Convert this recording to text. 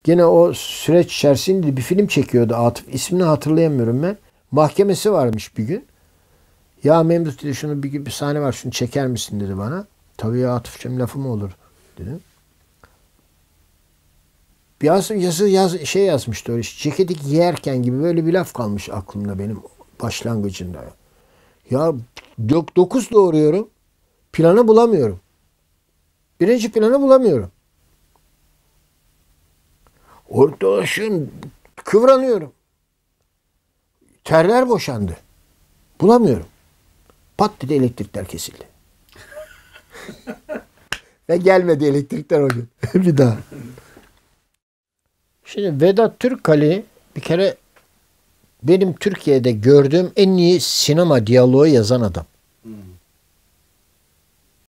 Gene o süreç içerisinde bir film çekiyordu Atıf. İsmini hatırlayamıyorum ben. Mahkemesi varmış bir gün. Ya Memduh dedi, şunu bir sahne var, şunu çeker misin dedi bana. Tabii ya Atıf'cığım, lafı mı olur dedim. Şey yazmıştı öyle. Ceketi giyerken gibi böyle bir laf kalmış aklımda benim başlangıcında. Ya 9 doğuruyorum. Planı bulamıyorum. Birinci planı bulamıyorum. Ortalaşın kıvranıyorum. Terler boşandı. Bulamıyorum. Pat dedi, elektrikler kesildi. Ve gelmedi elektrikler o gün. Bir daha. Şimdi Vedat Türkali bir kere benim Türkiye'de gördüğüm en iyi sinema diyaloğu yazan adam.